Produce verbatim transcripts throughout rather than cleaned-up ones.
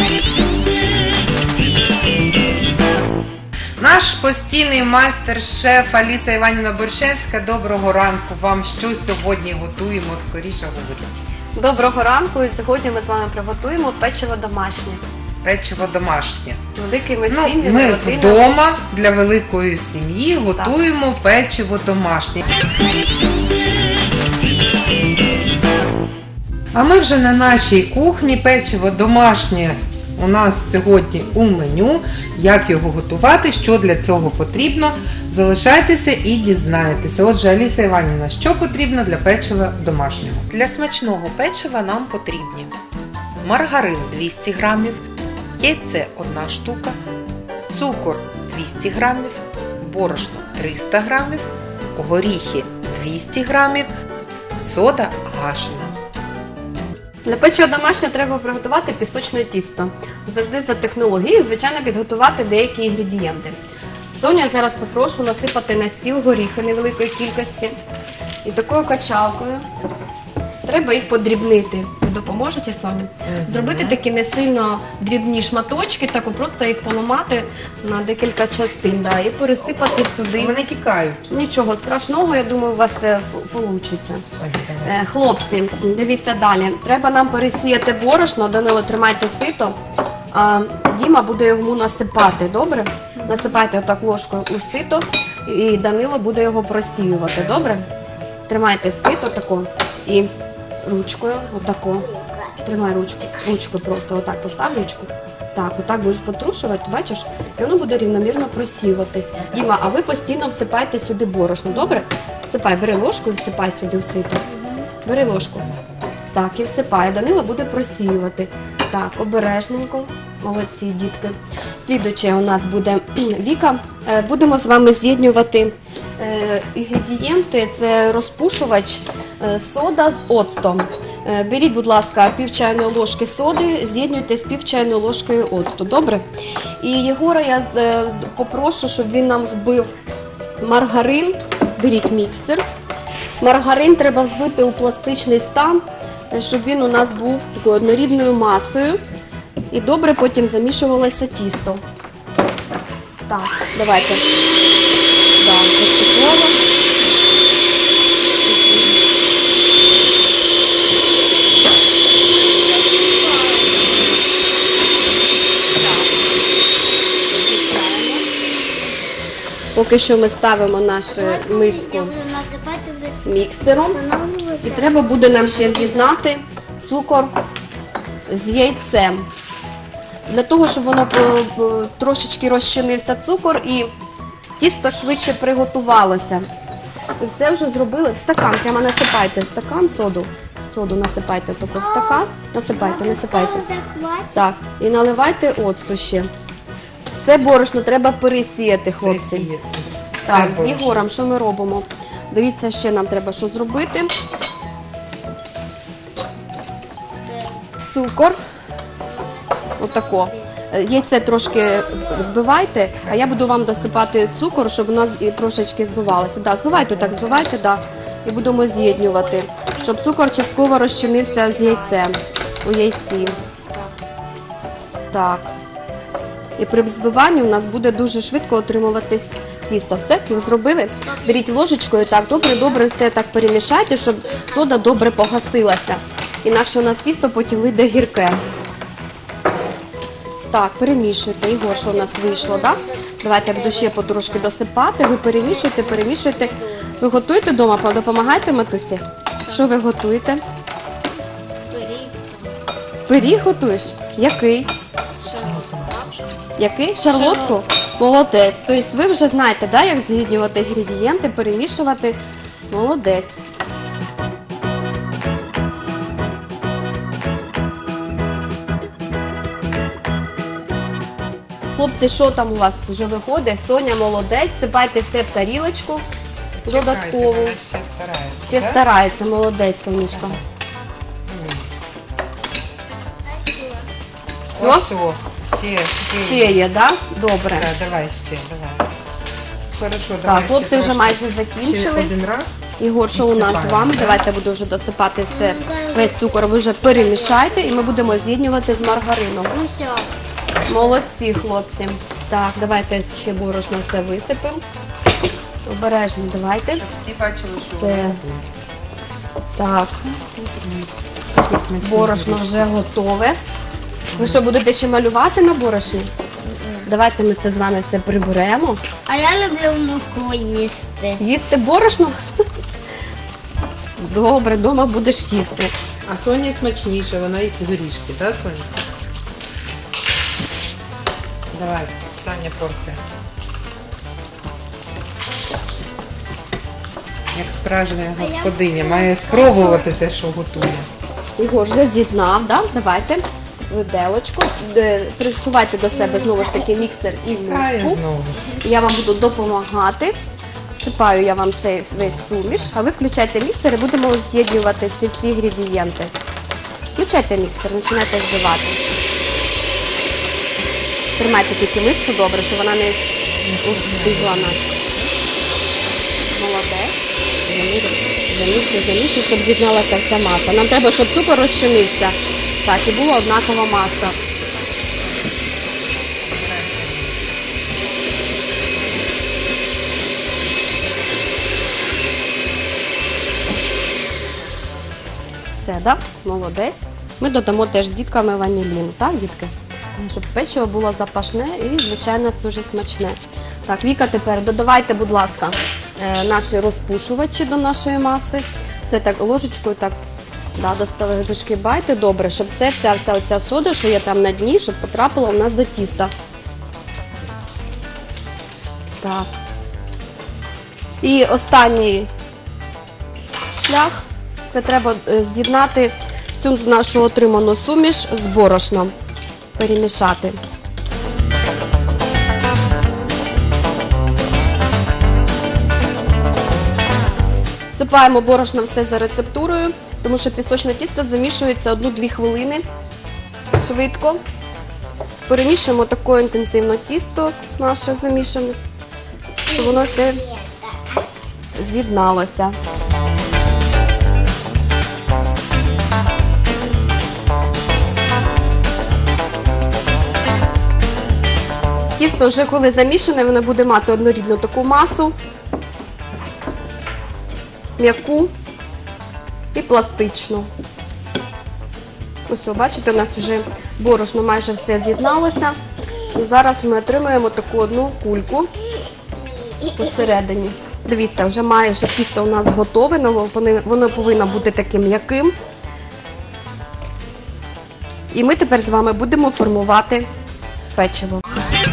Наш постійний майстер-шеф Аліса Іванівна Борщевська. Доброго ранку вам. Що сьогодні готуємо? Скоріше говоріть. Доброго ранку. І сьогодні ми з вами приготуємо печиво домашнє. Печиво домашнє. Великими Ну, сім'ями, ми родинами. вдома для великої сім'ї готуємо печиво домашнє. А ми вже на нашій кухні. Печиво домашнє у нас сьогодні у меню. Як його готувати, що для цього потрібно, залишайтеся і дізнаєтеся. Отже, Аліса Іванівна, що потрібно для печива домашнього? Для смачного печива нам потрібні маргарин двісті грамів, яйце одна штука, цукор двісті грамів, борошно триста грамів, горіхи двісті грамів, сода гашена. Для печива домашнього треба приготувати пісочне тісто. Завжди за технологією, звичайно, підготувати деякі інгредієнти. Соню я зараз попрошу насипати на стіл горіхи невеликої кількості. І такою качалкою треба їх подрібнити. Ви допоможете, Соню? Зробити такі не сильно дрібні шматочки, так просто їх поламати на декілька частин, да, і пересипати сюди. Вони тікають. Нічого страшного, я думаю, у вас все вийде. Хлопці, дивіться далі. Треба нам пересіяти борошно. Данило, тримайте сито. А Діма буде йому насипати, добре? Насипайте отак ложкою у сито, і Данило буде його просіювати, добре? Тримайте сито тако і ручкою, отако. Тримай ручку, ручкою просто отак постав ручку. Так, отак будеш потрушувати, бачиш? І воно буде рівномірно просіюватись. Діма, а ви постійно всипайте сюди борошно, добре? Всипай, бери ложку і всипай сюди в сито. Бери ложку. Так, і всипай. Данило буде просіювати. Так, обережненько. Молодці, дітки. Слідуюче у нас буде Віка. Будемо з вами з'єднювати інгредієнти. Це розпушувач, сода з оцтом. Беріть, будь ласка, пів чайної ложки соди, з'єднуйте з пів чайної ложкою оцту, добре? І Єгора я попрошу, щоб він нам збив маргарин. Беріть міксер. Маргарин треба взбити у пластичний стан, щоб він у нас був такою однорідною масою. І добре потім замішувалося тісто. Так, давайте. Да, поступово. Поки що ми ставимо нашу миску з міксером. І треба буде нам ще з'єднати цукор з яйцем. Для того, щоб воно трошечки розчинився цукор і тісто швидше приготувалося. І все вже зробили в стакан. Прямо насипайте в стакан соду. Соду насипайте таку в стакан. Насипайте, насипайте. Так, і наливайте оцту ще. Це борошно треба пересіяти, хлопці. Так, з Єгором що ми робимо? Дивіться, ще нам треба що зробити. Цукор. Отако. Яйце трошки збивайте, а я буду вам досипати цукор, щоб у нас трошечки збивалося. Да, збивайте так, збивайте, да. І будемо з'єднювати, щоб цукор частково розчинився з яйцем у яйці. Так. І при взбиванні у нас буде дуже швидко отримуватись тісто. Все, ви зробили? Беріть ложечкою, так, добре-добре все так перемішайте, щоб сода добре погасилася. Інакше у нас тісто потім вийде гірке. Так, перемішуйте. Ігор, що у нас вийшло, так? Давайте я буду ще потрошки досипати. Ви перемішуєте, перемішуєте. Ви готуєте вдома, допомагаєте матусі? Що ви готуєте? Пиріг. Пиріг готуєш? Який? Який? Шарлотку? Молодець. Тобто ви вже знаєте, да, як з'єднувати інгредієнти, перемішувати. Молодець. Хлопці, що там у вас вже виходить? Соня молодець, сипайте все в тарілочку додаткову. Ще старається. Ще старається, молодець, Сонечка. Все? Все. Ще, Ще є, так? Да? Добре. Да, давай ще, давай. хорошо. давай Так, ще хлопці вже трошки. майже Ще закінчили. один раз. Ігор, що у нас з Відсипаємо, вами? так? Давайте буду вже досипати все. Весь цукор ви вже перемішайте і ми будемо з'єднувати з маргарином. Ну все. Молодці, хлопці. Так, давайте ще борошно все висипемо. Обережно, давайте. Щоб всі бачили, що Все. воно готове. Так, Такий смачний борошно горіх. вже готове. Ви що, будете ще малювати на борошні? Давайте ми це з вами все приберемо. А я люблю муку їсти. Їсти борошно? Добре, вдома будеш їсти. А Соня смачніше, вона їсть горішки, так, Соня? Давай, остання порція. Як справжня господиня, має спробувати те, що готує. Ігор вже з'єднав, да? Давайте виделочку. Е, Присувайте до себе знову ж таки міксер і Кає миску. знову. Я вам буду допомагати. Всипаю я вам цей весь суміш, а ви включайте міксер і будемо з'єднювати ці всі інгредієнти. Включайте міксер, починайте збивати. Тримайте тільки миску добре, щоб вона не вбігла нас. Молодець. Замішуй, замішуй, щоб з'єдналася вся маса. Нам треба, щоб цукор розчинився. Так, і була однакова маса. Все, так? Молодець. Ми додамо теж з дітками ванілін, так, дітки? Щоб печиво було запашне і, звичайно, дуже смачне. Так, Віка, тепер додавайте, будь ласка, е, наші розпушувачі до нашої маси. Все так ложечкою так, да, достали вишкибайте добре, щоб все, вся, вся оця сода, що є там на дні, щоб потрапила у нас до тіста. Так. І останній шлях. Це треба е, з'єднати всю нашу отриману суміш з борошном. Перемішати. Всипаємо борошно все за рецептурою, тому що пісочне тісто замішується одну-дві хвилини швидко. Перемішуємо таке інтенсивно тісто наше замішане, щоб воно все з'єдналося. Тісто вже коли замішане, воно буде мати однорідну таку масу, м'яку і пластичну. Ось, о, бачите, у нас вже борошно майже все з'єдналося. І зараз ми отримаємо таку одну кульку посередині. Дивіться, вже майже тісто у нас готове, воно повинно бути таким м'яким. І ми тепер з вами будемо формувати печиво.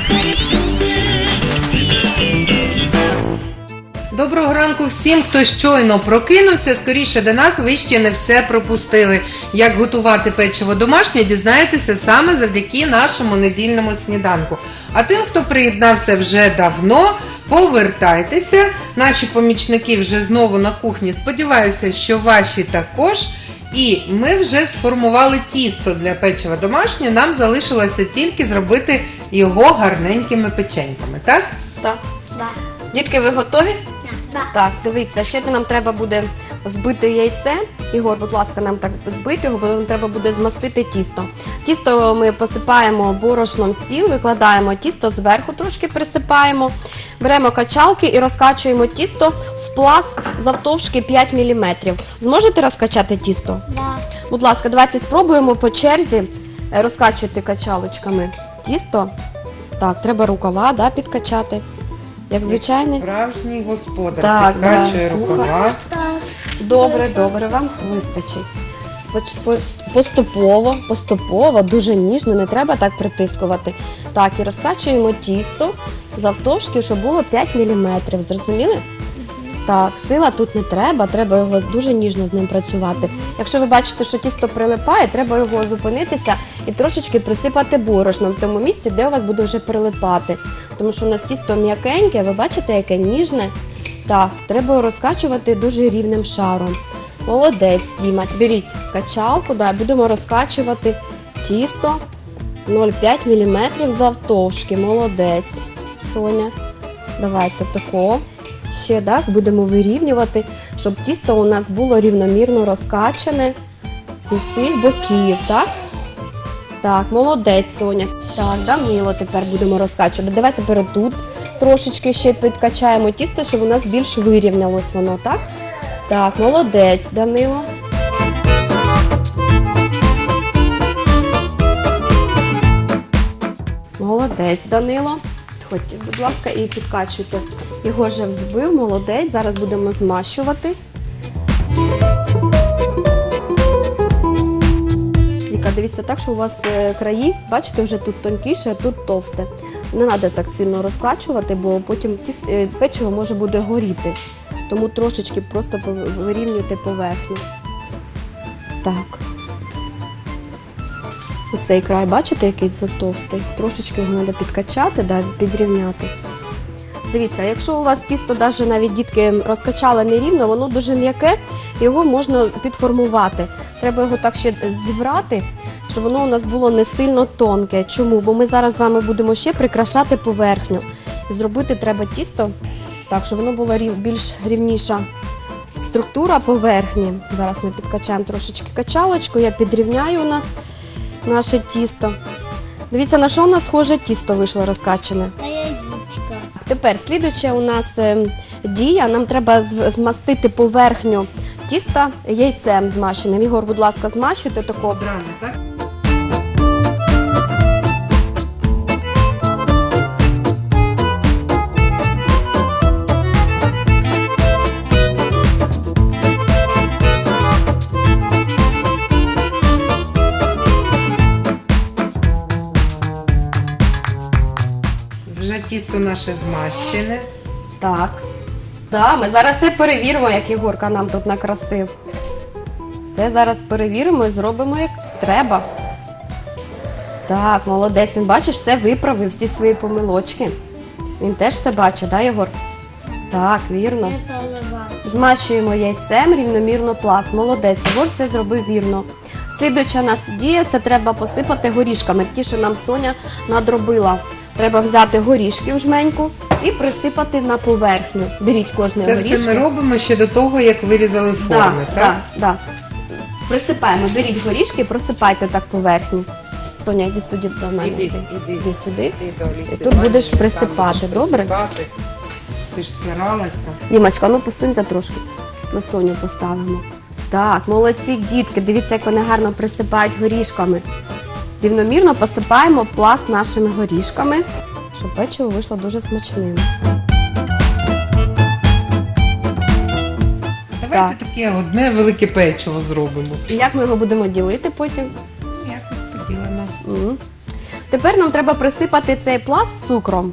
Доброго ранку всім, хто щойно прокинувся. Скоріше до нас, ви ще не все пропустили. Як готувати печиво домашнє, дізнаєтеся саме завдяки нашому недільному сніданку. А тим, хто приєднався вже давно, повертайтеся. Наші помічники вже знову на кухні. Сподіваюся, що ваші також. І ми вже сформували тісто для печива домашнє. Нам залишилося тільки зробити його гарненькими печеньками, так? Так. Да. Дітки, ви готові? Да. Так, дивіться, ще нам треба буде збити яйце. Ігор, будь ласка, нам так збити його, бо нам треба буде змастити тісто. Тісто ми посипаємо борошном стіл, викладаємо тісто зверху, трошки присипаємо. Беремо качалки і розкачуємо тісто в пласт завтовшки п'ять міліметрів. Зможете розкачати тісто? Да. Будь ласка, давайте спробуємо по черзі розкачувати качалочками тісто. Так, треба рукава, да, підкачати. Як звичайний. Справжній господар Так, підкачує да. рукава. Так. Добре, добре, вам вистачить. Поч- по- Поступово, поступово, дуже ніжно, не треба так притискувати. Так, і розкачуємо тісто завтовшки, щоб було п'ять міліметрів. Зрозуміли? Так, сила тут не треба, треба його дуже ніжно з ним працювати. Якщо ви бачите, що тісто прилипає, треба його зупинитися і трошечки присипати борошном в тому місці, де у вас буде вже прилипати. Тому що у нас тісто м'якеньке, ви бачите, яке ніжне. Так, треба його розкачувати дуже рівним шаром. Молодець, Діма. Беріть качалку, да, будемо розкачувати тісто нуль цілих п'ять міліметрів завтовшки. Молодець, Соня. Давайте тако. Ще так, будемо вирівнювати, щоб тісто у нас було рівномірно розкачане зі всіх боків, так? Так, молодець, Соня. Так, Данило тепер будемо розкачувати. Давай тепер тут трошечки ще підкачаємо тісто, щоб у нас більш вирівнялось воно, так? Так, молодець, Данило. Молодець, Данило. Ходьте, будь ласка, і підкачуйте. Його вже взбив, молодець. Зараз будемо змащувати. Віка, дивіться так, що у вас е, краї, бачите, вже тут тонкіше, а тут товсте. Не треба так сильно розкачувати, бо потім тіст, е, печиво може буде горіти. Тому трошечки просто вирівнюйте поверхню. Так. Оцей край, бачите, який товстий? Трошечки його треба підкачати, да, підрівняти. Дивіться, якщо у вас тісто, навіть, навіть дітки розкачали нерівно, воно дуже м'яке, його можна підформувати. Треба його так ще зібрати, щоб воно у нас було не сильно тонке. Чому? Бо ми зараз з вами будемо ще прикрашати поверхню. Зробити треба тісто так, щоб воно було рів, більш рівніша структура поверхні. Зараз ми підкачаємо трошечки качалочку, я підрівняю у нас наше тісто. Дивіться, на що у нас схоже тісто вийшло розкачане. Та яєчка. Тепер, слідуюча у нас е, дія, нам треба змастити поверхню тіста яйцем змащеним. Ігор, будь ласка, змащуйте тако. Одразу, так? Вже тісто наше змащене. Так. Да, ми зараз все перевіримо, як Єгорка нам тут накрасив. Все зараз перевіримо і зробимо як треба. Так, молодець. Він, бачиш, все виправив, всі свої помилочки. Він теж це бачить, да, Єгор? Так, вірно. Я то бачу. Змащуємо яйцем рівномірно пласт. Молодець, Єгор все зробив вірно. Слідуюча у нас дія, це треба посипати горішками, ті, що нам Соня надробила. Треба взяти горішки в жменьку і присипати на поверхню. Беріть кожне Це горішки. все ми робимо ще до того, як вирізали форми, Да, так? да, да. Присипаємо, беріть горішки і просипайте так поверхню. Соня, йди сюди до мене. Іди, Іди, іди. Іди сюди. Іди до Олексі І тут Іванівни, будеш там присипати, будеш добре? присипати. Ти ж старалася. Дімочка, ну посунься трошки. Ми Соню поставимо. Так, молодці дітки, дивіться, як вони гарно присипають горішками. Рівномірно посипаємо пласт нашими горішками, щоб печиво вийшло дуже смачним. Давайте таке одне велике печиво зробимо. І як ми його будемо ділити потім? Якось поділимо. Мгм. Тепер нам треба присипати цей пласт цукром.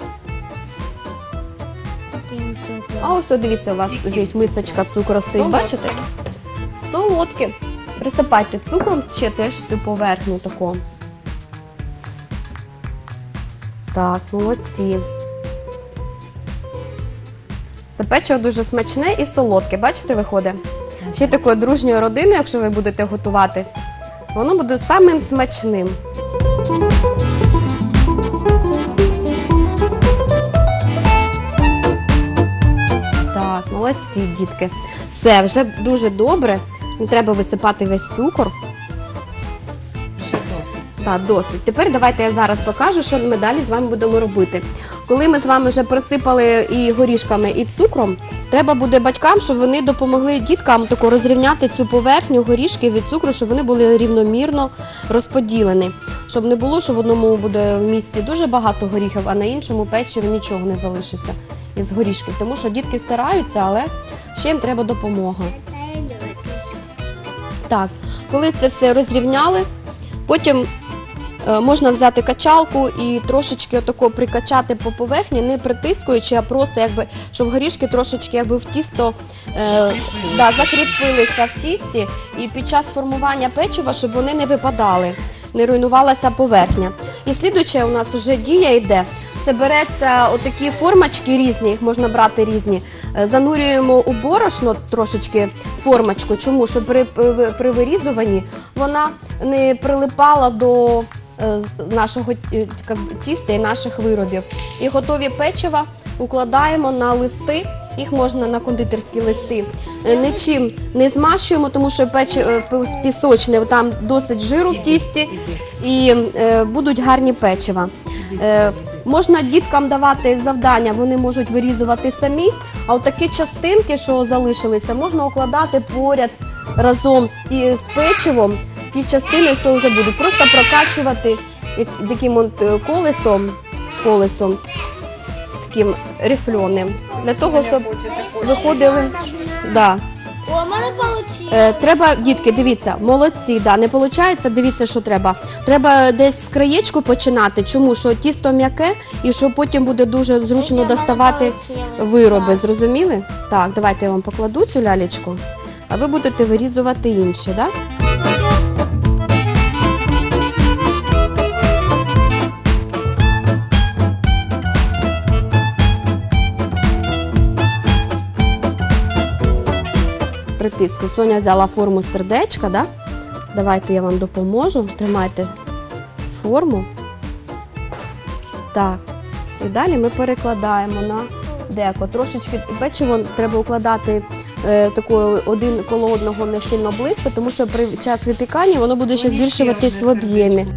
А ось, о, дивіться, у вас стоїть мисочка цукру стоїть, Солодке. бачите? Солодке. Присипайте цукром ще теж цю поверхню таку. Так, молодці. Це печиво дуже смачне і солодке. Бачите, виходить? Ще такою дружньою родиною, якщо ви будете готувати, воно буде самим смачним. Так, молодці, дітки. Все, вже дуже добре. Не треба висипати весь цукор. Вже досить. Так, досить. Тепер давайте я зараз покажу, що ми далі з вами будемо робити. Коли ми з вами вже присипали і горішками, і цукром, треба буде батькам, щоб вони допомогли діткам тако розрівняти цю поверхню горішки від цукру, щоб вони були рівномірно розподілені. Щоб не було, що в одному буде в місці дуже багато горіхів, а на іншому печиві нічого не залишиться із горішків. Тому що дітки стараються, але ще їм треба допомога. Так, коли це все розрівняли, потім е, можна взяти качалку і трошечки отако прикачати по поверхні, не притискуючи, а просто якби, щоб горішки трошечки якби в тісто е, да, закріпилися в тісті, і під час формування печива, щоб вони не випадали, не руйнувалася поверхня. І слідуюче у нас вже дія йде. Це береться отакі формочки різні, їх можна брати різні. Е, Занурюємо у борошно трошечки формочку. Чому? Щоб при, при вирізуванні вона не прилипала до е, нашого е, як би, тіста і наших виробів. І готові печива укладаємо на листи. Їх можна на кондитерські листи. Е, Нічим не змащуємо, тому що печі е, пі- пісочне, там досить жиру в тісті і е, будуть гарні печива. Е, Можна діткам давати завдання, вони можуть вирізувати самі, а от такі частинки, що залишилися, можна укладати поряд разом з, ті, з печивом, ті частини, що вже будуть. Просто прокачувати як- таким от е, колесом, колесом, таким рифльоним, для того, щоб виходили. Да. О, у мене вийшло. Е, треба, дітки, дивіться, молодці, да, не виходить, дивіться, що треба. Треба десь з краєчку починати, чому? Що тісто м'яке і що потім буде дуже зручно доставати вироби, зрозуміли? Так, давайте я вам покладу цю лялечку, а ви будете вирізувати інші, да? Притиску. Соня взяла форму сердечка, да? Давайте я вам допоможу. Тримайте форму. Так. І далі ми перекладаємо на деко. Трошечки печиво треба укладати е, такою один коло одного не сильно близько, тому що при час випікання воно буде ще збільшуватись в об'ємі.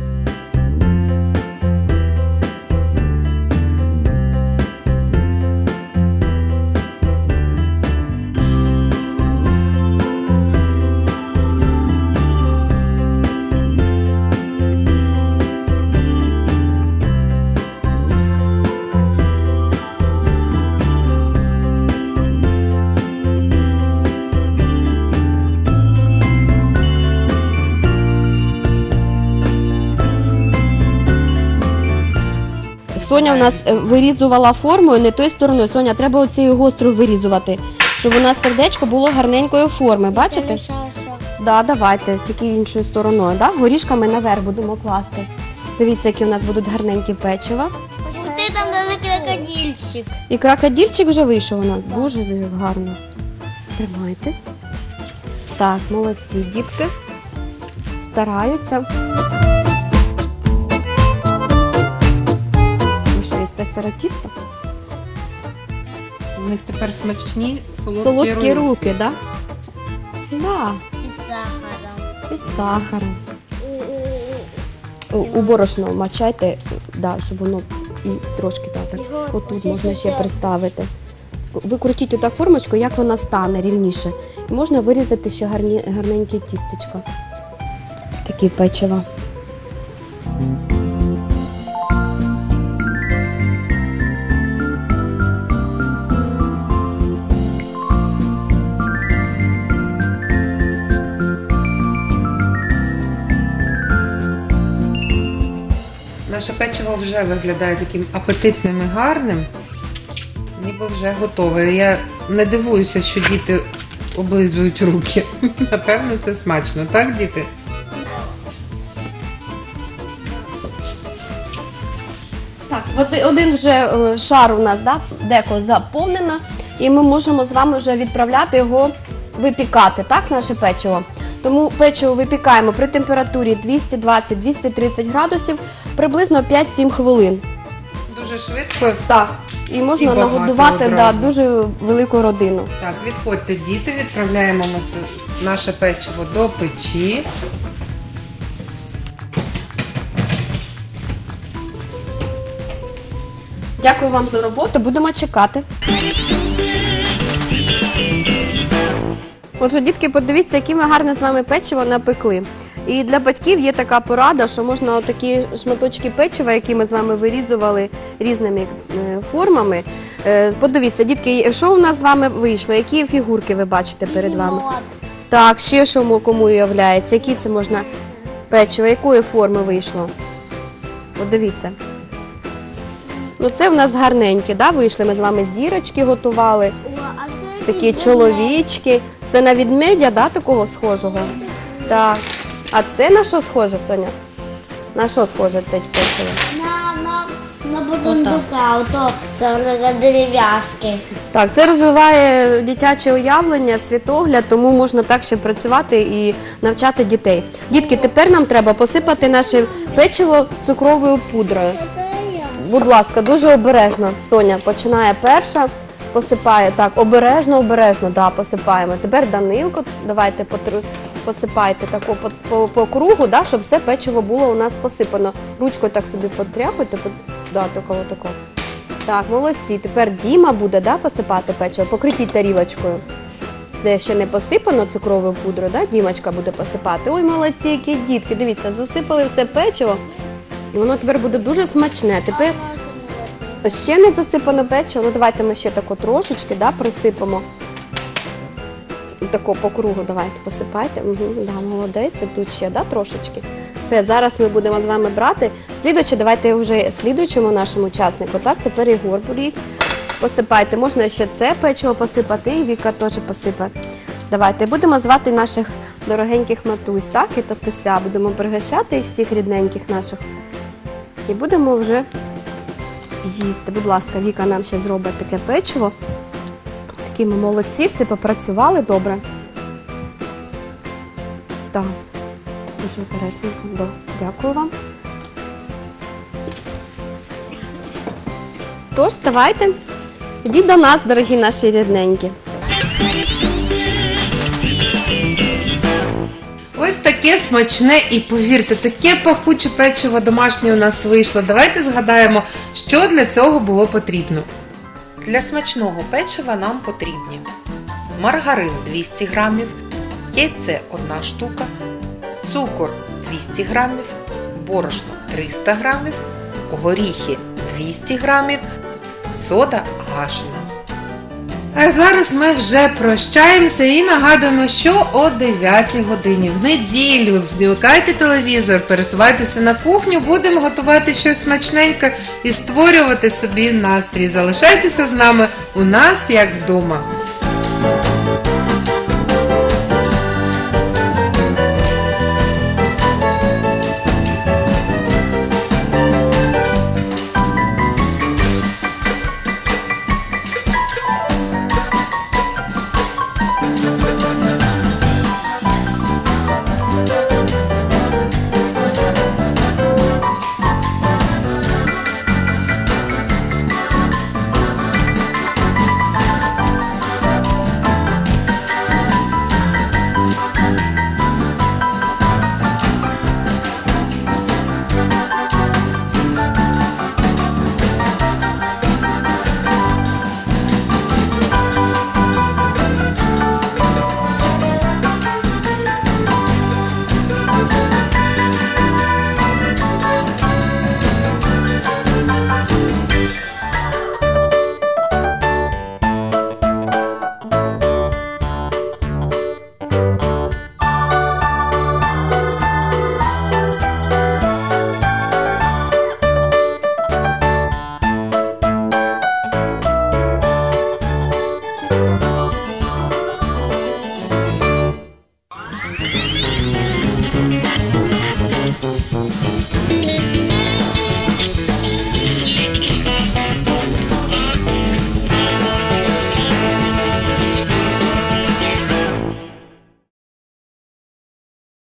Соня у нас е, вирізувала формою не тою стороною. Соня, треба оцією гострою вирізувати, щоб у нас сердечко було гарненької форми. Бачите? Да, давайте, тільки іншою стороною. Да? Горішками наверх будемо класти. Дивіться, які у нас будуть гарненькі печива. Ти там даже крокодильчик. І крокодильчик вже вийшов у нас. Боже, як гарно. Тримайте. Так, молодці, дітки. Стараються. Ви що, їсте сире тісто? У них тепер смачні солодкі, Солодкі руки. руки, так? Да? Да. І з сахаром. І з сахаром. У, у борошно мачайте, да, щоб воно і трошки так, так. Отут можна ще приставити. Ви крутіть отак формочку, як вона стане рівніше. І можна вирізати ще гарні, гарненьке тістечко. Такі печива. Наше печиво вже виглядає таким апетитним і гарним, ніби вже готове. Я не дивуюся, що діти облизують руки. Напевно, це смачно, так, діти? Так, от один вже е, шар у нас, да, деко заповнено, і ми можемо з вами вже відправляти його випікати, так, наше печиво. Тому печиво випікаємо при температурі двісті двадцять - двісті тридцять градусів приблизно п'ять-сім хвилин. Дуже швидко. Так, і можна І багато нагодувати да, одразу. дуже велику родину. Так, відходьте, діти, відправляємо ми с- наше печиво до печі. Дякую вам за роботу, будемо чекати. Отже, дітки, подивіться, які ми гарне з вами печиво напекли. І для батьків є така порада, що можна такі шматочки печива, які ми з вами вирізували різними е, формами. Е, Подивіться, дітки, що у нас з вами вийшло, які фігурки ви бачите перед вами? Мод. Так, ще що мо- кому уявляється, які це можна печиво, якої форми вийшло? Подивіться. Ну це в нас гарненькі, да, вийшли, ми з вами зірочки готували, О, а це такі від чоловічки. Це на ведмедя, да, такого схожого? Так. А це на що схоже, Соня? На що схоже це печиво? На, на, на бурундука, ото це на дерев'язки. Так, це розвиває дитяче уявлення, світогляд, тому можна так ще працювати і навчати дітей. Дітки, тепер нам треба посипати наше печиво цукровою пудрою. будь ласка, дуже обережно. Соня починає перша, посипає. Так, обережно, обережно, да, посипаємо. Тепер Данилко, давайте потру- посипайте тако по, по, по кругу, да, щоб все печиво було у нас посипано. Ручкою так собі потряпуйте, по, да, такого, такого. Так, молодці. Тепер Діма буде, да, посипати печиво. Покритіть тарілочкою. Де ще не посипано цукровою пудрою, да, Дімочка буде посипати. Ой, молодці, які дітки, дивіться, засипали все печиво, і воно тепер буде дуже смачне. Тепер ще не засипано печиво, ну давайте ми ще тако трошечки, да, присипемо. Тако по кругу давайте посипайте. Угу, да, молодець, тут ще, да, трошечки. Все, зараз ми будемо з вами брати. Слідуючи, давайте вже слідуючому нашому учаснику, так, тепер Єгор Бурік. Посипайте, можна ще це печиво посипати, і Віка теж посипає. Давайте, будемо звати наших дорогеньких матусь, так, і татуся. Будемо пригощати їх всіх рідненьких наших. І будемо вже їсти. Будь ласка, Віка нам ще зробить таке печиво. Такі ми молодці, всі попрацювали добре. Так, дуже обережненько. Дякую вам. Тож, давайте. Ідіть до нас, дорогі наші рідненькі. Ось таке смачне і, повірте, таке пахуче печиво домашнє у нас вийшло. Давайте згадаємо, що для цього було потрібно. Для смачного печива нам потрібні маргарин двісті грамів, яйце одна штука, цукор двісті грамів, борошно триста грамів, горіхи двісті грамів, сода гашена. А зараз ми вже прощаємося і нагадуємо, що о дев'ятій годині в неділю вмикайте телевізор, пересувайтеся на кухню, будемо готувати щось смачненьке і створювати собі настрій. Залишайтеся з нами, у нас як вдома.